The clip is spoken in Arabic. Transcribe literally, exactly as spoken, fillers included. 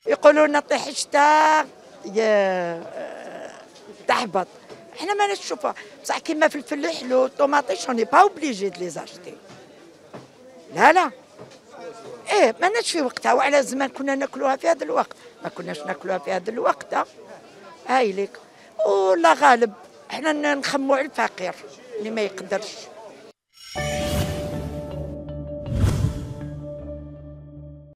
يقولوا لنا طيح الشتاء تحبط. احنا ما نشوفها بصح كيما فلفل الحلو الطوماطيش اوني با اوبليجي دو لي زاشتي. لا لا ايه ماناش في وقتها، وعلى زمان كنا ناكلوها في هذا الوقت، ما كناش ناكلوها في هذا الوقت. هاي ليك. ولا غالب احنا نخمو على الفقير اللي ما يقدرش.